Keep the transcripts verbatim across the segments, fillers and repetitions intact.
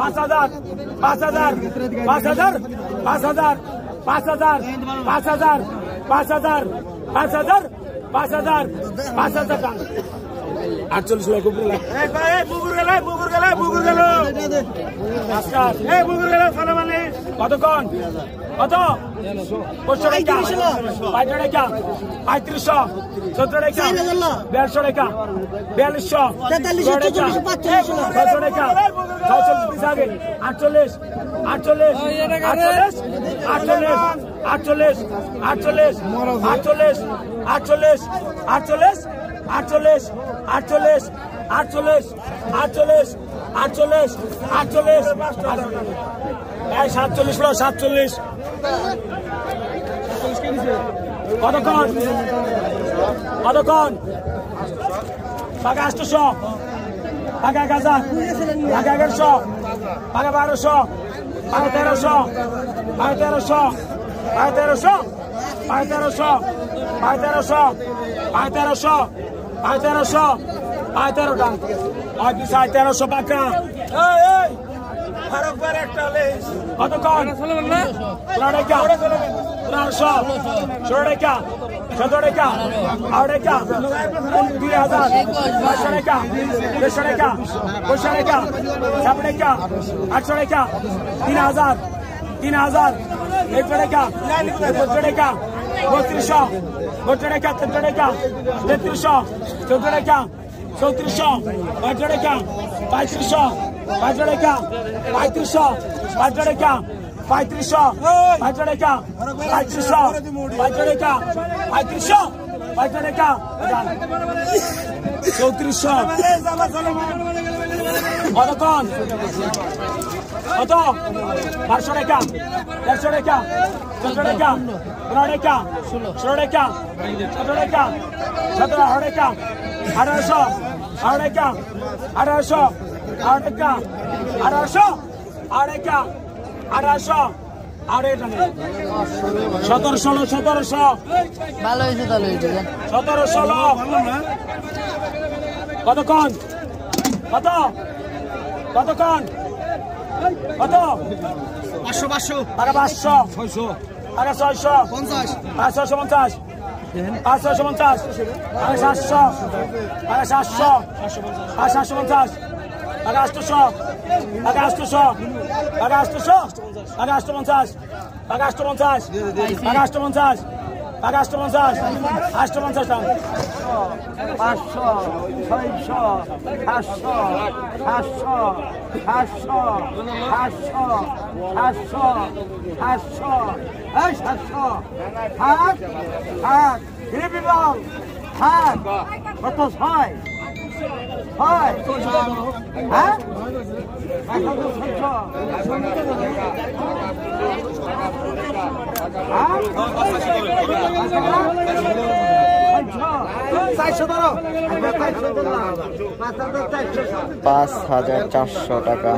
পাঁচ হাজার পাঁচ হাজার পাঁচ হাজার পাঁচ হাজার পাঁচ হাজার পাঁচ হাজার পাঁচ হাজার পাঁচ হাজার পাঁচ হাজার পাঁচ হাজার টাকা আটচল্লিশ লাখ উপরে বুকুর গেলে বুকুর গেলে বুকুর গেল বুকুর গেল কতক্ষণ কত পঁচিশশো টাকা পঁয়ত্রিশ টাকা পঁয়ত্রিশশো সত্তর টাকা বিয়াল্লিশশো টাকা বিয়াল্লিশশো ছশো টাকা ছয়চল্লিশ পিস আগে আটচল্লিশ আটচল্লিশ আটচল্লিশ আটচল্লিশ আটচল্লিশ আটচল্লিশ আটচল্লিশ আটচল্লিশ আটচল্লিশ আটচল্লিশ আটচল্লিশ আটচল্লিশ আটচল্লিশ আটচল্লিশ আটচল্লিশ সাতচল্লিশ লো সাতচল্লিশ কতক্ষণ কতক্ষণ পাকা আটশোশো পাকা এক হাজার পাকা এগারোশো পাকা বারোশো পাকা তেরোশো পাকা তেরোশো পাকা তেরোশো পাকা তেরোশো পাকা তেরোশো পাকা তেরোশো পাকা তেরোশো পাকা তেরো টাকা আর বিশাল তেরোশো পাকা কতক্ষণ পনেরোশো ষোলো টাকা চোদ্দ টাকা আট টাকা দুই হাজার পাঁচশো টাকা দেড়শো টাকা পঁচিশশো টাকা সাত টাকা আটশো টাকা তিন হাজার তিন হাজার একশো টাকা একশো টাকা বত্রিশশো বত্রিশ টাকা তেত্রিশ টাকা তেত্রিশশো চৌদ্দ টাকা চৌত্রিশশো পঁয়ত্রিশ টাকা পঁয়ত্রিশশো পঁয়ত্রিশ টাকা পঁয়ত্রিশশো পঁয়ত্রিশ টাকা পঁয়ত্রিশশো পঁয়ত্রিশ টাকা পঁয়ত্রিশশো পঁয়ত্রিশ টাকা পঁয়ত্রিশশো পঁয়ত্রিশ টাকা চৌত্রিশশো কতক্ষণ কত পাঁচশো টাকা দেড়শো টাকা চোদ্দ টাকা পনেরো টাকা ষোলো টাকা সতেরো টাকা সতেরো আঠারো টাকা আঠারোশো আঠারো টাকা আঠারোশো আঠারো টাকা আঠারোশো আঠারো টাকা আঠারোশো আড়াই সতেরো ষোলো সতেরোশো ভালো হয়েছে তাহলে সতেরো ষোলো কতক্ষণ কত কতক্ষণ কত পাঁচশো পাঁচশো টাকা পাঁচশো ছয়শো টাকা ছয়শো পঞ্চাশ পাঁচ ছয়শো পঞ্চাশ পাঁচ ছয়শো পঞ্চাশ টাকা সাতশো টাকা সাতশো পাঁচ সাতশো পঞ্চাশ টাকা আটশোশো টাকা আটশোশো টাকা আটশোশো টাকা আটশো পঞ্চাশ টাকা আটশো পঞ্চাশ টাকা আটশো পঞ্চাশ টাকা আটশো পঞ্চাশ আটশো পঞ্চাশ টাকা পাঁচশো ছয়শো সাতশো সাতশো সাতশো সাতশো সাতশো সাতশো এই সাতশো সাত সাত বিপ্লব সাত কত ছয় ছয় হ্যাঁ পাঁচ হাজার চারশো টাকা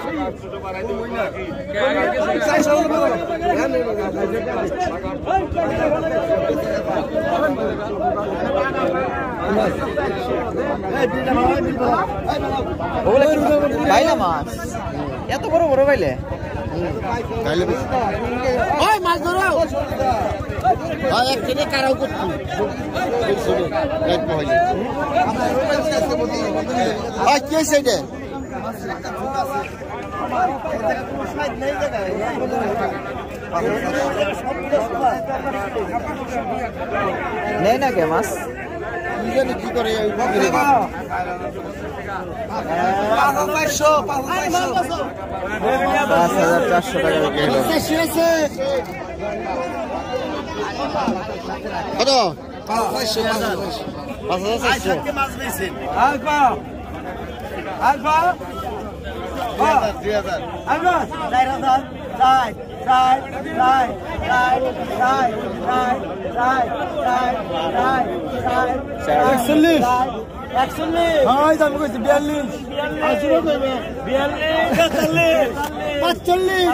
বাইলা মাছ এত বড় বড় বাইলে মাছ ধরো এক কেটে কারাও করছি কে সেটা নেই না কে মাছ কি করে পাঁচ হাজার চারশো টাকা কত পাঁচ হাজার চারশো আলফা আলফা একচল্লিশ একচল্লিশ হয় দাম কইছি বিয়াল্লিশ বিয়াল্লিশ তেতাল্লিশ পাঁচচল্লিশ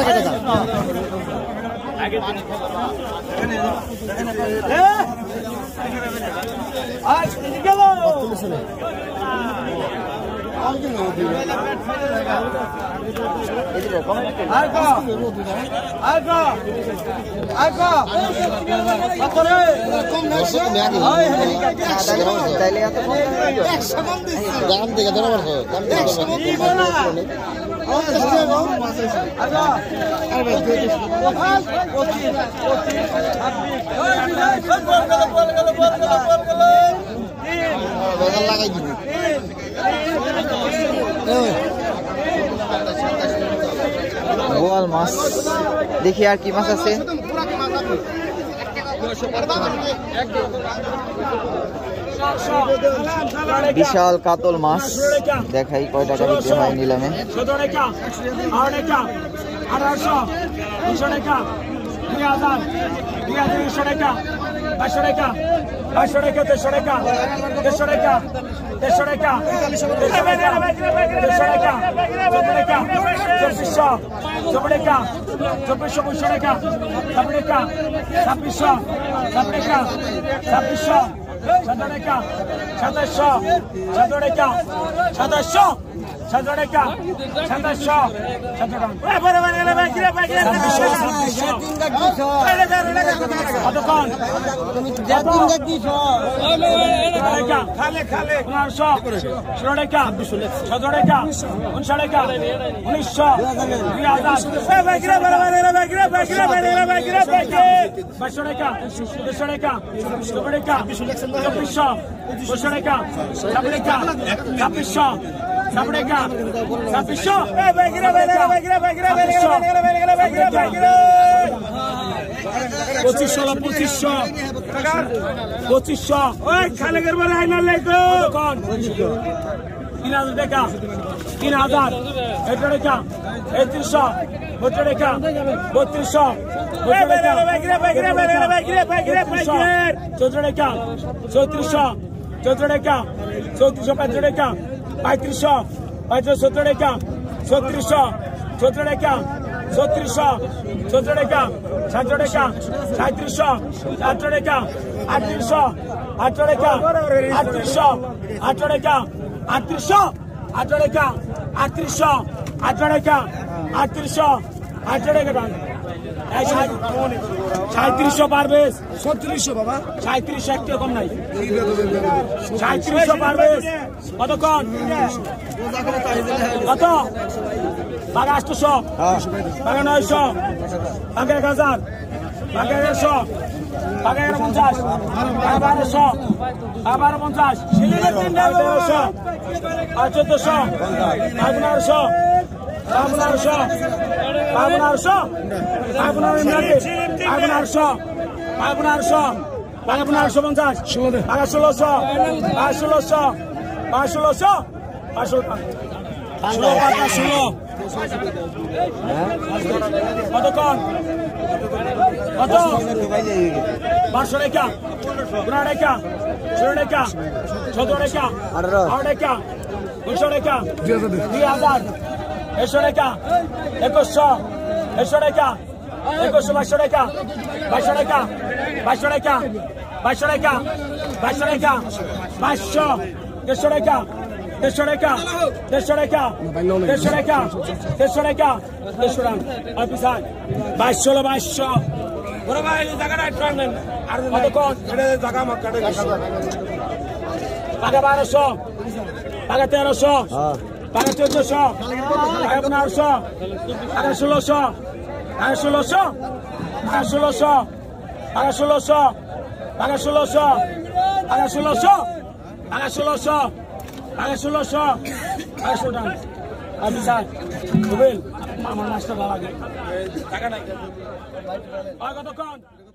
আটচল্লিশ আজ গেল দাম দেখে ধরে পারছো লাগাই দিবি বোয়াল মাছ দেখি আর কি মাছ আছে বিশাল কাতল মাছ দেখাই কয় টাকা বিক্রি হয় নিলামে সতেরো টাকা আট টাকা আঠারোশো দুশো টাকা দুই হাজার দুই হাজার দুশো টাকা বাইশশো টাকা বাইশশো টাকা দেড়শো টাকা দেড়শো টাকা দেড়শো টাকা দেড়শো টাকা চোদ্দ টাকা চব্বিশশো চব্বিশ টাকা চব্বিশশো পঁচিশশো টাকা ছাব্বিশ টাকা ছাব্বিশশো ছাব্বিশ টাকা ছাব্বিশশো সাত টাকা সাতাশশো সাত টাকা সাতাশশো সাত টাকা সাতাশশো সাত টাকা কতক্ষণ পনেরোশো ষোলো টাকা সতেরো টাকা উনিশশো টাকা উনিশশো দুই হাজার বাইশশো টাকা দেড়শো টাকা চব্বিশ টাকা চব্বিশশো পঁচিশশো টাকা ছাব্বিশ টাকা ছাব্বিশশো ছাব্বিশ টাকা ছাব্বিশশো পঁচিশশো পঁচিশশো পঁচিশশো ওই খালেকের বলে আইনার লেখো তিন হাজার টাকা তিন হাজার এটা টাকা একত্রিশশো বত্রিশ টাকা বত্রিশশো চৌদ্দ টাকা চৌত্রিশশো চৌদ্দ টাকা চৌত্রিশশো পঁয়ত্রিশ টাকা পঁয়ত্রিশশো পঁয়ত্রিশ সত্তর টাকা ছত্রিশশো চৌদ্দ টাকা ছত্রিশশো চৌদ্দ টাকা সাতশো টাকা সাঁত্রিশশো সাতশো টাকা আটত্রিশশো আটশো টাকা আটত্রিশশো আটশো টাকা আটত্রিশশো আটশো টাকা আটত্রিশশো আটশো টাকা আটত্রিশশো আটশো টাকা সাঁত্রিশশো পারবে ছত্রিশশো বাবা সাঁত্রিশশো একটু কম নাই সাঁত্রিশশো পারবে কতক্ষণ কত বাঘা আটশোশো বাঘা নয়শো বাঘা এক হাজার বাঘা এগারোশো বাঘা এগারো পঞ্চাশ বাঘা বারোশো বাঘা বারো পঞ্চাশ তেরোশো আর চোদ্দশো বাঘ পনেরোশো বাঘ পনেরোশো বাঘ পনেরোশো বাঘ পনেরো বাঘ পনেরোশো বাঘ পনেরোশো বাঘা পনেরোশো পঞ্চাশ বাঘা ষোলোশো বাঘা ষোলোশো বাঘা ষোলোশো বাঘা ষোলো ষোলো পাঁচটা ষোলো কতক্ষণ কত পাঁচশো টাকা পনেরো টাকা ষোলো টাকা চোদ্দ টাকা আঠারো টাকা দুশো টাকা দুই হাজার একশো টাকা একুশশো একশো টাকা একুশশো বাইশশো টাকা বাইশশো টাকা বাইশশো টাকা বাইশশো টাকা বাইশশো টাকা বাইশশো দেড়শো টাকা দেড়শো টাকা দেড়শো টাকা দেড়শো টাকা দেড়শো টাকা দেড়শো টাকা অফিসার বাইশশো বাইশশো টাকা বারোশো টাকা তেরোশো টাকা চোদ্দশো টাকা পনেরোশো টাকা ষোলোশো টাকা ষোলোশো টাকা ষোলোশো টাকা ষোলোশো টাকা ষোলোশো টাকা ষোলোশো টাকা ষোলোশো টাকা ষোলোশো টাকা ষোলো টাকা অফিসার রুবেল আমার মাছটা ভালো লাগে টাকা নাই কতক্ষণ